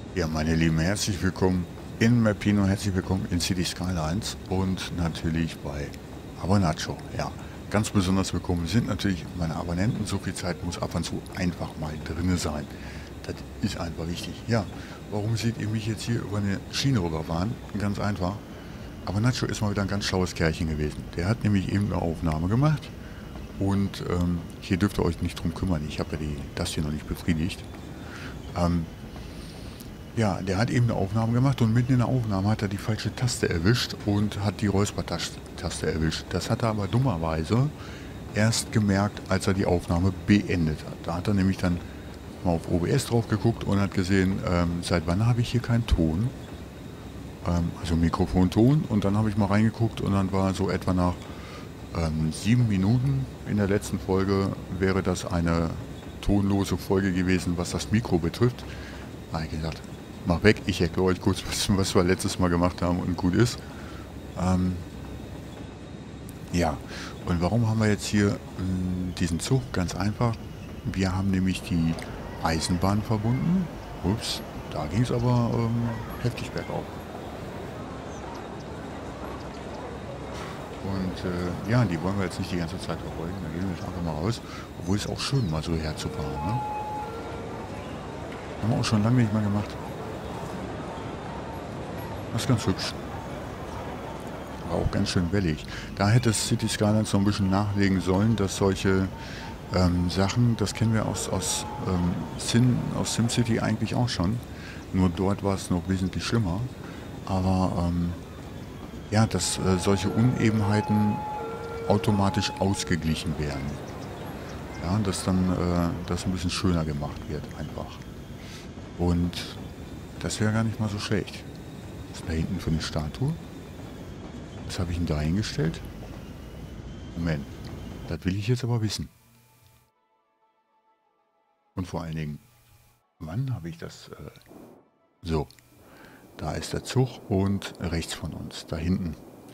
Ja, meine Lieben, herzlich willkommen in Mapino, herzlich willkommen in City Skylines und natürlich bei Abonaccio. Ja, ganz besonders willkommen sind natürlich meine Abonnenten. So viel Zeit muss ab und zu einfach mal drinne sein. Das ist einfach wichtig. Ja, warum seht ihr mich jetzt hier über eine Schiene rüberfahren? Ganz einfach. Abonaccio ist mal wieder ein ganz schlaues Kerlchen gewesen. Der hat nämlich eben eine Aufnahme gemacht und hier dürft ihr euch nicht drum kümmern. Ich habe ja das hier noch nicht befriedigt. Ähm, Ja, der hat eben eine Aufnahme gemacht und mitten in der Aufnahme hat er die falsche Taste erwischt und hat die Räuspertaste erwischt. Das hat er aber dummerweise erst gemerkt, als er die Aufnahme beendet hat. Da hat er nämlich dann mal auf OBS drauf geguckt und hat gesehen, seit wann habe ich hier keinen Ton, also Mikrofonton. Und dann habe ich mal reingeguckt und dann war so etwa nach 7 Minuten in der letzten Folge wäre das eine tonlose Folge gewesen, was das Mikro betrifft. Da habe ich gesagt, mach weg, ich erkläre euch kurz, was wir letztes Mal gemacht haben und gut ist. Ähm, ja, und warum haben wir jetzt hier diesen Zug? Ganz einfach. Wir haben nämlich die Eisenbahn verbunden. Ups, da ging es aber heftig bergauf. Und ja, die wollen wir jetzt nicht die ganze Zeit verfolgen. Da gehen wir jetzt einfach mal raus. Obwohl es auch schön mal so herzufahren. Ne? Haben wir auch schon lange nicht mehr gemacht. Das ist ganz hübsch. Aber auch ganz schön wellig. Da hätte City Skylines noch ein bisschen nachlegen sollen, dass solche Sachen, das kennen wir aus SimCity eigentlich auch schon. Nur dort war es noch wesentlich schlimmer. Aber ja, dass solche Unebenheiten automatisch ausgeglichen werden. Ja, dass dann das ein bisschen schöner gemacht wird einfach. Und das wäre gar nicht mal so schlecht. Was ist da hinten für eine Statue? Was habe ich denn da hingestellt? Moment, das will ich jetzt aber wissen. Und vor allen Dingen, wann habe ich das? So, da ist der Zug und rechts von uns, da hinten.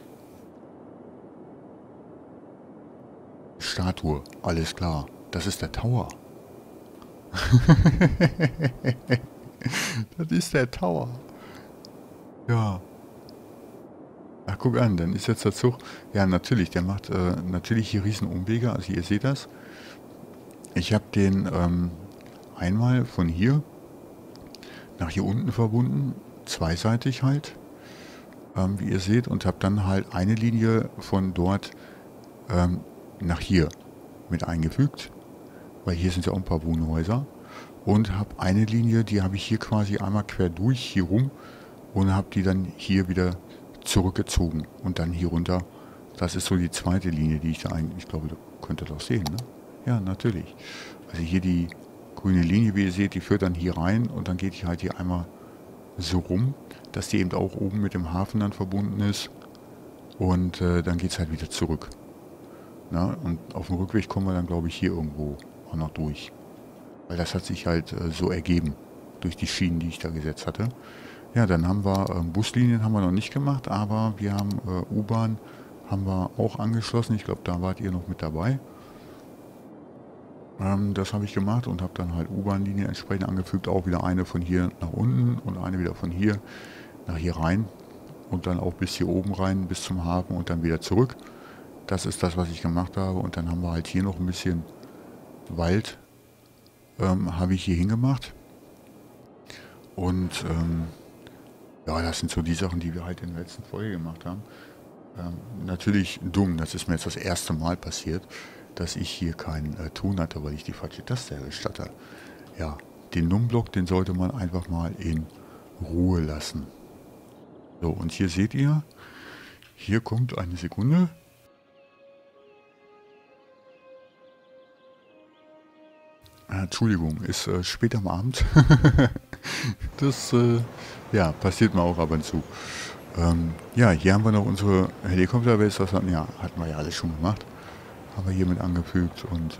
Statue, alles klar. Das ist der Tower. Das ist der Tower. Ja. Ach, guck an, dann ist jetzt der Zug. Ja, natürlich, der macht natürlich hier riesen Umwege. Also ihr seht das. Ich habe den einmal von hier nach hier unten verbunden. Zweiseitig halt, wie ihr seht. Und habe dann halt eine Linie von dort nach hier mit eingefügt. Weil hier sind ja auch ein paar Wohnhäuser. Und habe eine Linie, die habe ich hier quasi einmal quer durch, hier rum. Und habe die dann hier wieder zurückgezogen und dann hier runter. Das ist so die zweite Linie, die ich da eigentlich, ich glaube, ihr könnt das auch sehen, ne? Ja, natürlich. Also hier die grüne Linie, wie ihr seht, die führt dann hier rein und dann geht die halt hier einmal so rum, dass die eben auch oben mit dem Hafen dann verbunden ist und dann geht es halt wieder zurück. Na, und auf dem Rückweg kommen wir dann, glaube ich, hier irgendwo auch noch durch. Weil das hat sich halt so ergeben durch die Schienen, die ich da gesetzt hatte. Ja, dann haben wir Buslinien haben wir noch nicht gemacht, aber wir haben U-Bahn haben wir auch angeschlossen. Ich glaube, da wart ihr noch mit dabei. Das habe ich gemacht und habe dann halt U-Bahn-Linie entsprechend angefügt. Auch wieder eine von hier nach unten und eine wieder von hier nach hier rein. Und dann auch bis hier oben rein, bis zum Hafen und dann wieder zurück. Das ist das, was ich gemacht habe. Und dann haben wir halt hier noch ein bisschen Wald, habe ich hier hingemacht. Und ja, das sind so die Sachen, die wir halt in der letzten Folge gemacht haben. Natürlich dumm, das ist mir jetzt das erste Mal passiert, dass ich hier keinen Ton hatte, weil ich die falsche Taste erwischt hatte. Ja, den Numblock, den sollte man einfach mal in Ruhe lassen. So, und hier seht ihr, hier kommt eine Sekunde. Entschuldigung, ist spät am Abend. Das ja, passiert mir auch ab und zu. Ja, hier haben wir noch unsere Helikopterbase, das hatten wir ja alles schon gemacht. Haben wir hier mit angefügt und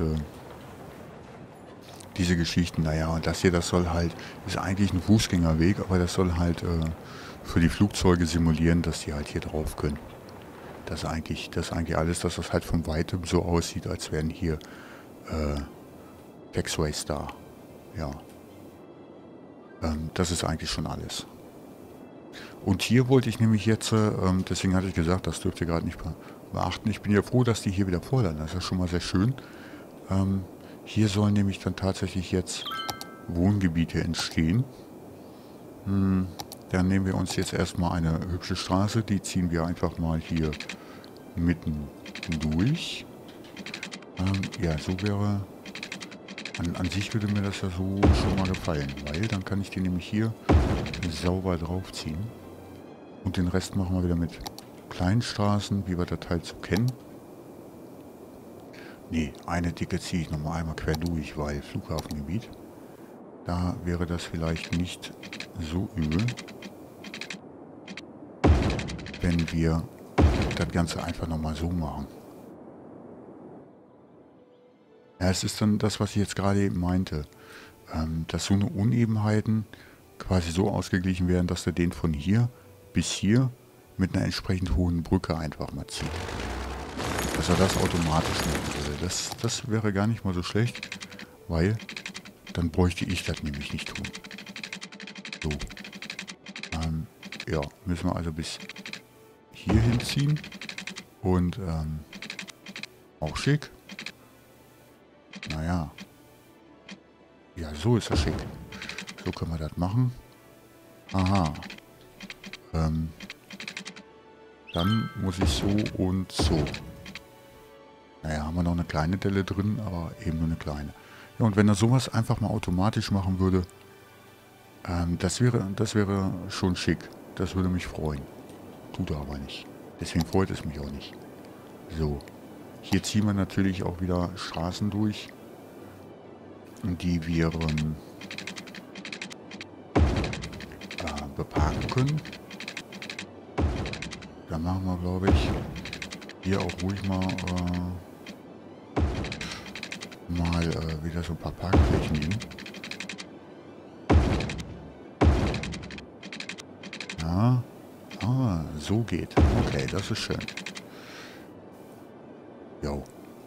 diese Geschichten, naja, und das hier, das soll halt, ist eigentlich ein Fußgängerweg, aber das soll halt für die Flugzeuge simulieren, dass die halt hier drauf können. Das ist eigentlich alles, dass das halt von weitem so aussieht, als wären hier Paxways da. Ja. Das ist eigentlich schon alles. Und hier wollte ich nämlich jetzt, deswegen hatte ich gesagt, das dürft ihr gerade nicht beachten. Ich bin ja froh, dass die hier wieder fordern. Das ist ja schon mal sehr schön. Hier sollen nämlich dann tatsächlich jetzt Wohngebiete entstehen. Dann nehmen wir uns jetzt erstmal eine hübsche Straße. Die ziehen wir einfach mal hier mitten durch. Ja, so wäre... An sich würde mir das ja so schon mal gefallen, weil dann kann ich die nämlich hier sauber draufziehen. Und den Rest machen wir wieder mit kleinen Straßen, wie wir das halt so kennen. Ne, eine dicke ziehe ich nochmal einmal quer durch, weil Flughafengebiet. Da wäre das vielleicht nicht so übel, wenn wir das Ganze einfach nochmal so machen. Ja, es ist dann das, was ich jetzt gerade eben meinte, dass so eine Unebenheiten quasi so ausgeglichen werden, dass er den von hier bis hier mit einer entsprechend hohen Brücke einfach mal zieht. Dass er das automatisch machen würde. Das wäre gar nicht mal so schlecht, weil dann bräuchte ich das nämlich nicht tun. So. Ja, müssen wir also bis hier hinziehen. Und auch schick. Naja. Ja, so ist das schick. So können wir das machen. Aha. Dann muss ich so und so. Naja, haben wir noch eine kleine Delle drin, aber eben nur eine kleine. Ja, und wenn er sowas einfach mal automatisch machen würde, das wäre schon schick. Das würde mich freuen. Tut er aber nicht. Deswegen freut es mich auch nicht. So. Hier ziehen wir natürlich auch wieder Straßen durch, die wir beparken können. Da machen wir, glaube ich, hier auch ruhig mal wieder so ein paar Parkflächen hin. Ja, so geht. Okay, das ist schön. Jo.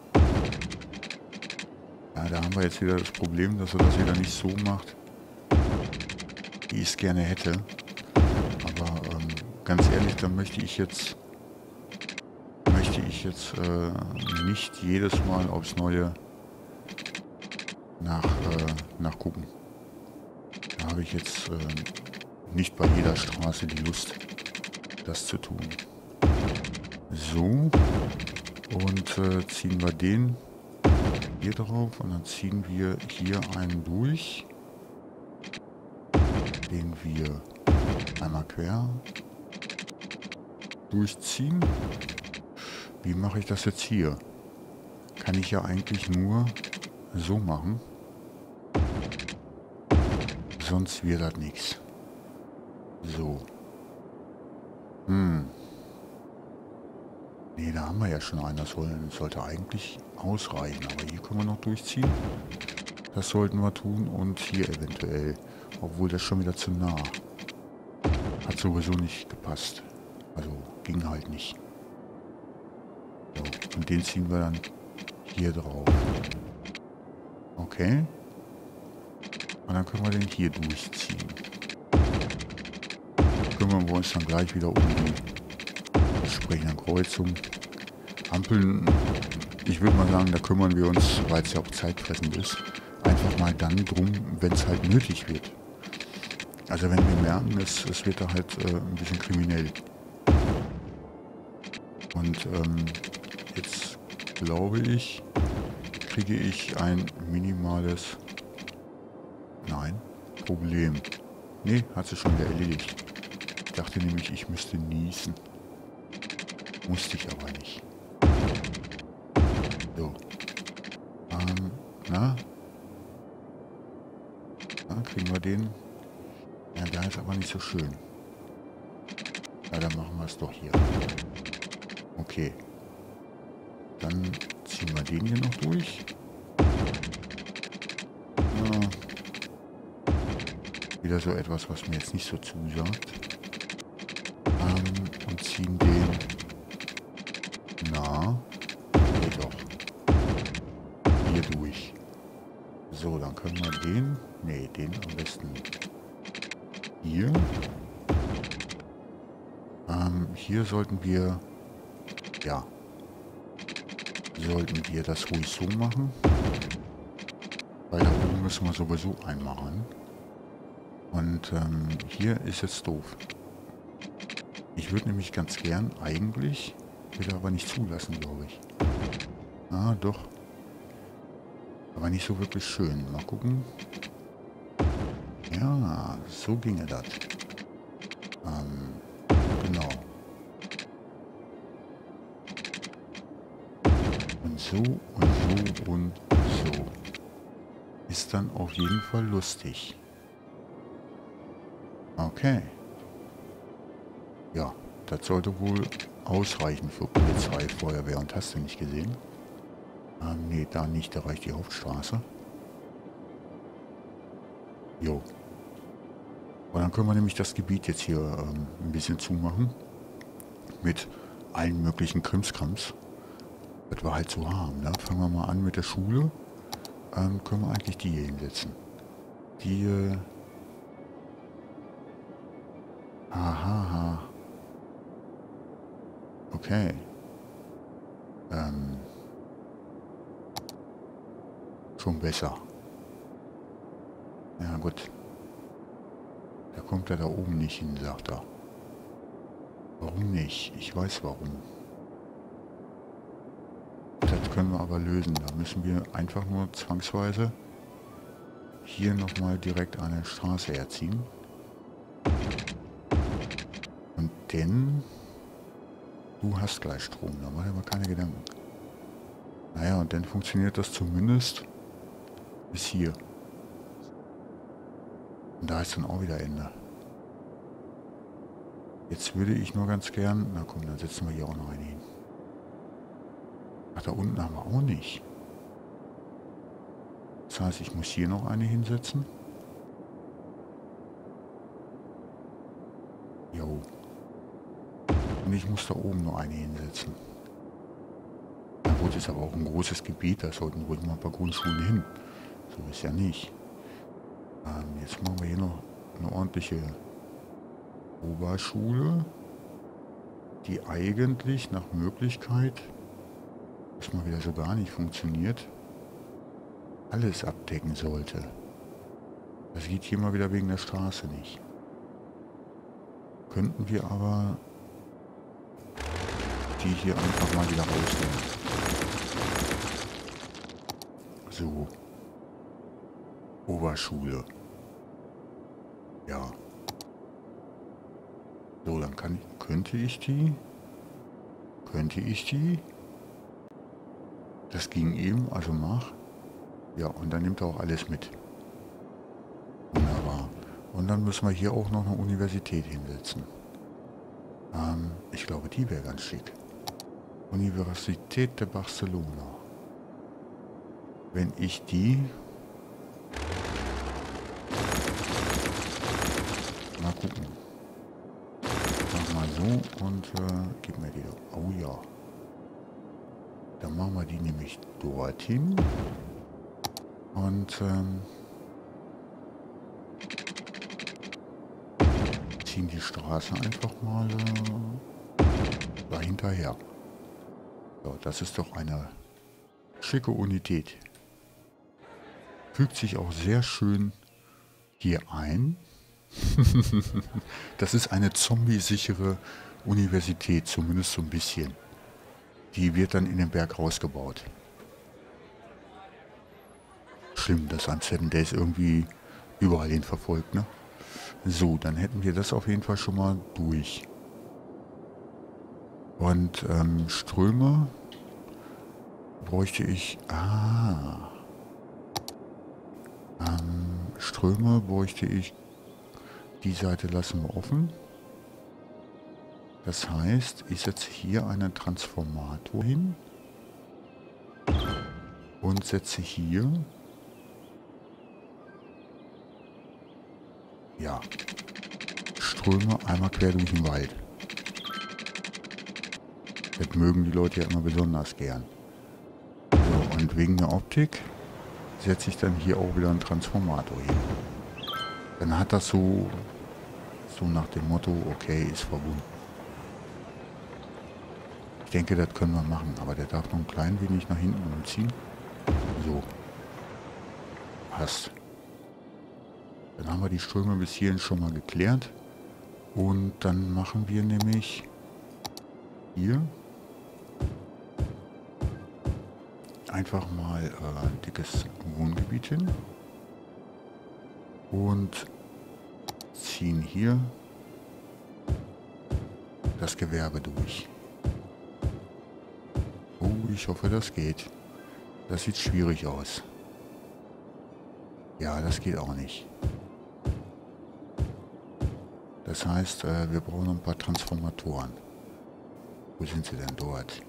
Ja, da haben wir jetzt wieder das Problem, dass er das wieder nicht so macht, wie ich es gerne hätte. Aber ganz ehrlich, da möchte ich jetzt nicht jedes Mal aufs Neue nachgucken. Da habe ich jetzt nicht bei jeder Straße die Lust, das zu tun. So. Und ziehen wir den hier drauf und dann ziehen wir hier einen durch. Den wir einmal quer durchziehen. Wie mache ich das jetzt hier? Kann ich ja eigentlich nur so machen. Sonst wird das nichts. So. Ne, da haben wir ja schon einen. Das sollte eigentlich ausreichen. Aber hier können wir noch durchziehen. Das sollten wir tun. Und hier eventuell. Obwohl das schon wieder zu nah. Hat sowieso nicht gepasst. Also ging halt nicht. So, und den ziehen wir dann hier drauf. Okay. Und dann können wir den hier durchziehen. Kümmern wir uns dann gleich wieder um die entsprechenden Kreuzungen. Ampeln, ich würde mal sagen, da kümmern wir uns, weil es ja auch zeitfressend ist, einfach mal dann drum, wenn es halt nötig wird. Also wenn wir merken, es wird da halt ein bisschen kriminell. Und jetzt glaube ich, kriege ich ein minimales Problem. Nee, hat sich schon wieder erledigt. Ich dachte nämlich, ich müsste niesen. Musste ich aber nicht. So. Na? Dann kriegen wir den. Ja, der ist aber nicht so schön. Ja, dann machen wir es doch hier. Okay. Dann ziehen wir den hier noch durch. Ja. Wieder so etwas, was mir jetzt nicht so zusagt. Und ziehen den... Na, geht doch. Hier durch. So, dann können wir den... Ne, den am besten hier. Hier sollten wir, ja, das ruhig so machen. Weil da oben müssen wir sowieso einmachen. Und hier ist jetzt doof. Ich würde nämlich ganz gern eigentlich, will aber nicht zulassen, glaube ich. Ah, doch. Aber nicht so wirklich schön. Mal gucken. Ja, so ginge das. Genau. Und so und so und so. Ist dann auf jeden Fall lustig. Okay. Ja, das sollte wohl ausreichen für Polizei, Feuerwehr und hast du nicht gesehen? Nee, da nicht, da reicht die Hauptstraße. Jo. Und dann können wir nämlich das Gebiet jetzt hier ein bisschen zumachen. Mit allen möglichen Krimskrams. Das wir halt so haben, ne? Fangen wir mal an mit der Schule. Können wir eigentlich die hier hinsetzen. Die, Aha. Okay. Schon besser. Ja gut. Da kommt er da oben nicht hin, sagt er. Warum nicht? Ich weiß warum. Das können wir aber lösen. Da müssen wir einfach nur zwangsweise hier nochmal direkt eine Straße herziehen. Und denn du hast gleich Strom, da mach ich mir keine Gedanken. Naja, und dann funktioniert das zumindest bis hier. Und da ist dann auch wieder Ende. Jetzt würde ich nur ganz gern... Na komm, dann setzen wir hier auch noch eine hin. Ach, da unten haben wir auch nicht. Das heißt, ich muss hier noch eine hinsetzen. Jo. Und ich muss da oben noch eine hinsetzen. Na gut, ist aber auch ein großes Gebiet, da sollten wohl mal ein paar Grundschulen hin. So ist ja nicht. Jetzt machen wir hier noch eine ordentliche Oberschule, die eigentlich nach Möglichkeit, was mal wieder so gar nicht funktioniert, alles abdecken sollte. Das geht hier mal wieder wegen der Straße nicht. Könnten wir aber die hier einfach mal wieder rausnehmen. So. Oberschule. Ja. So, dann könnte ich die? Das ging eben, also mach. Ja, und dann nimmt er auch alles mit. Wunderbar. Und dann müssen wir hier auch noch eine Universität hinsetzen. Ich glaube, die wäre ganz schick. Universität de Barcelona. Wenn ich die... Mal gucken. Mach mal so und gib mir die. Oh ja. Dann machen wir die nämlich dorthin. Und ziehen die Straße einfach mal dahinterher. So, das ist doch eine schicke Unität. Fügt sich auch sehr schön hier ein. Das ist eine zombie-sichere Universität, zumindest so ein bisschen. Die wird dann in den Berg rausgebaut. Schlimm, dass ein 7 Days irgendwie überall hin verfolgt, ne? So, dann hätten wir das auf jeden Fall schon mal durch. Und Ströme bräuchte ich... Ströme bräuchte ich... Die Seite lassen wir offen. Das heißt, ich setze hier einen Transformator hin und setze hier, ja, Ströme einmal quer durch den Wald. Das mögen die Leute ja immer besonders gern. So, und wegen der Optik setze ich dann hier auch wieder einen Transformator hin. Dann hat das so So nach dem Motto, okay, ist verbunden. Ich denke, das können wir machen, aber der darf noch ein klein wenig nach hinten umziehen. So. Passt. Dann haben wir die Ströme bis hierhin schon mal geklärt. Und dann machen wir nämlich hier einfach mal ein dickes Wohngebiet hin. Und ziehen hier das Gewerbe durch. Oh, ich hoffe, das geht. Das sieht schwierig aus. Ja, das geht auch nicht. Das heißt, wir brauchen noch ein paar Transformatoren. Wo sind sie denn dort?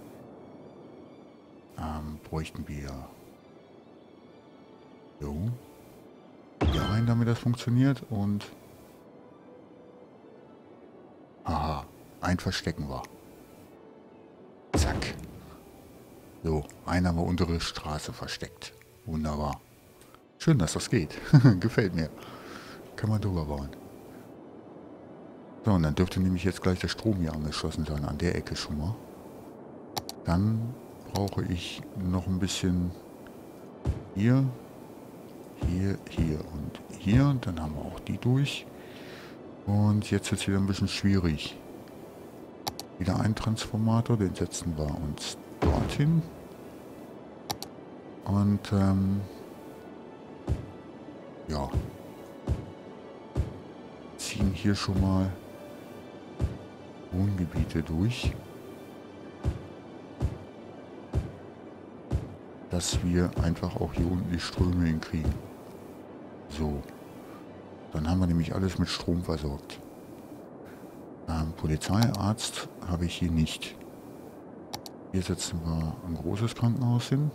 Bräuchten wir so hier rein, damit das funktioniert. Und aha, ein verstecken wir. Zack. So, einen haben wir untere Straße versteckt. Wunderbar. Schön, dass das geht. Gefällt mir. Kann man drüber bauen. So, und dann dürfte nämlich jetzt gleich der Strom hier angeschlossen sein, an der Ecke schon mal. Dann brauche ich noch ein bisschen hier, hier, hier und hier. Und dann haben wir auch die durch. Und jetzt wird es wieder ein bisschen schwierig. Wieder ein Transformator, den setzen wir uns dorthin. Und ja, ziehen hier schon mal Wohngebiete durch, dass wir einfach auch hier unten die Ströme hinkriegen. So, dann haben wir nämlich alles mit Strom versorgt. Polizeiarzt habe ich hier nicht. Hier setzen wir ein großes Krankenhaus hin.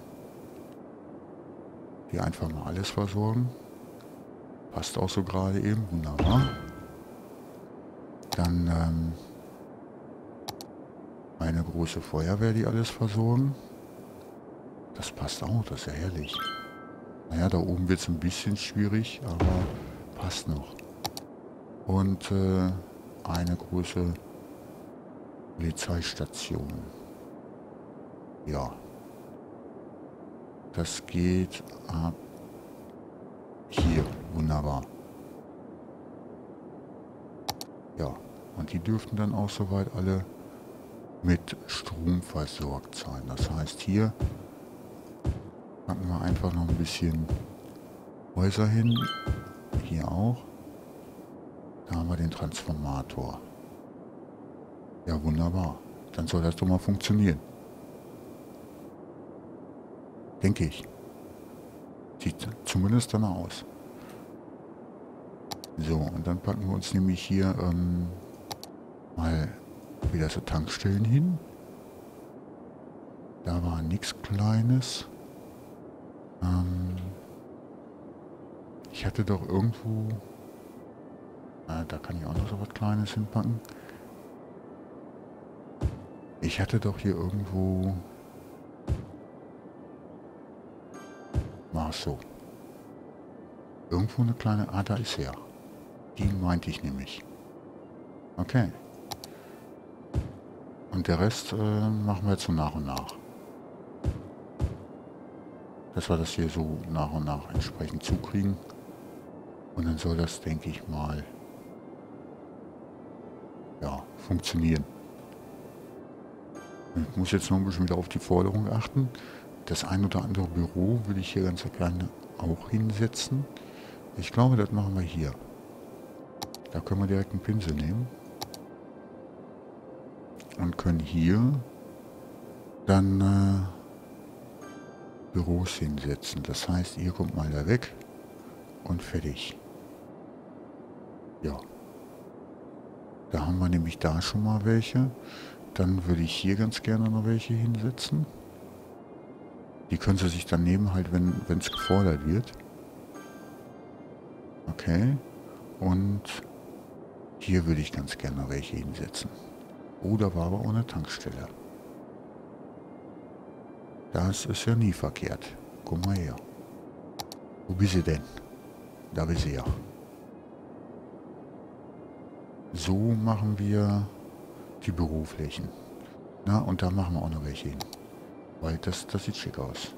Hier einfach mal alles versorgen. Passt auch so gerade eben, wunderbar. Dann eine große Feuerwehr, die alles versorgen. Das passt auch, das ist ja herrlich. Naja, da oben wird es ein bisschen schwierig, aber passt noch. Und eine große Polizeistation. Ja. Das geht ab hier. Wunderbar. Ja, und die dürften dann auch soweit alle mit Strom versorgt sein. Das heißt, hier packen wir einfach noch ein bisschen Häuser hin. Hier auch. Da haben wir den Transformator. Ja, wunderbar. Dann soll das doch mal funktionieren. Denke ich. Sieht zumindest danach aus. So, und dann packen wir uns nämlich hier mal wieder so Tankstellen hin. Da war nichts Kleines. Ich hatte doch irgendwo... da kann ich auch noch so was Kleines hinpacken. Ich hatte doch hier irgendwo... War es so. Irgendwo eine kleine... Ah, da ist er. Die meinte ich nämlich. Okay. Und der Rest machen wir jetzt so nach und nach. Dass wir das hier so nach und nach entsprechend zukriegen. Und dann soll das, denke ich mal, ja, funktionieren. Ich muss jetzt noch ein bisschen wieder auf die Forderung achten. Das ein oder andere Büro würde ich hier ganz gerne auch hinsetzen. Ich glaube, das machen wir hier. Da können wir direkt einen Pinsel nehmen. Und können hier dann Büros hinsetzen. Das heißt, ihr kommt mal da weg und fertig. Ja. Da haben wir nämlich da schon mal welche. Dann würde ich hier ganz gerne noch welche hinsetzen. Die können Sie sich dann nehmen, halt, wenn es gefordert wird. Okay. Und hier würde ich ganz gerne noch welche hinsetzen. Oder war aber auch eine Tankstelle. Das ist ja nie verkehrt. Guck mal her. Wo bist du denn? Da bist du ja. So machen wir die Büroflächen. Na, und da machen wir auch noch welche hin. Weil das sieht schick aus.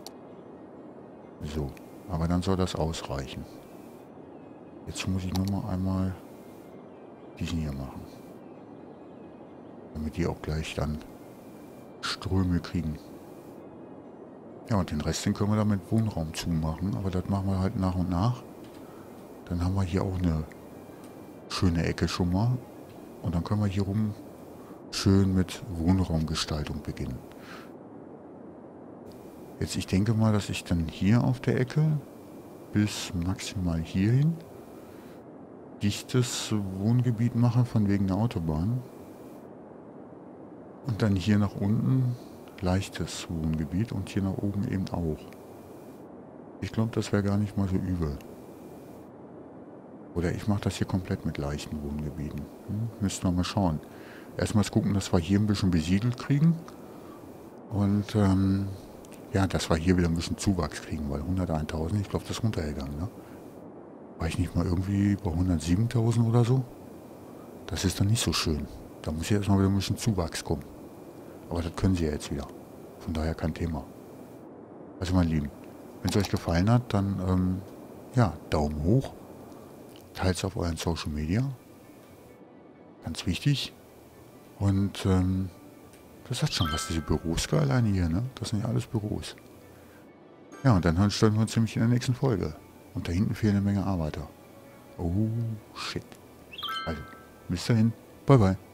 So, aber dann soll das ausreichen. Jetzt muss ich nur mal einmal diesen hier machen. Damit die auch gleich dann Ströme kriegen. Ja, und den Rest, den können wir dann mit Wohnraum zumachen. Aber das machen wir halt nach und nach. Dann haben wir hier auch eine schöne Ecke schon mal. Und dann können wir hier rum schön mit Wohnraumgestaltung beginnen. Jetzt, ich denke mal, dass ich dann hier auf der Ecke bis maximal hierhin dichtes Wohngebiet mache, von wegen der Autobahn. Und dann hier nach unten leichtes Wohngebiet und hier nach oben eben auch. Ich glaube, das wäre gar nicht mal so übel. Oder ich mache das hier komplett mit leichten Wohngebieten. Müssen wir mal schauen. Erstmal gucken, dass wir hier ein bisschen besiedelt kriegen. Und ja, dass wir hier wieder ein bisschen Zuwachs kriegen, weil 101.000, ich glaube, das ist runtergegangen. Ne? War ich nicht mal irgendwie bei 107.000 oder so? Das ist dann nicht so schön. Da muss ja erstmal wieder ein bisschen Zuwachs kommen. Aber das können sie ja jetzt wieder. Von daher kein Thema. Also mein Lieben, wenn es euch gefallen hat, dann ja, Daumen hoch. Teilt es auf euren Social Media. Ganz wichtig. Und das hat schon was, diese Büros alleine hier, ne? Das sind ja alles Büros. Ja, und dann stellen wir uns nämlich in der nächsten Folge. Und da hinten fehlen eine Menge Arbeiter. Oh, shit. Also, bis dahin. Bye, bye.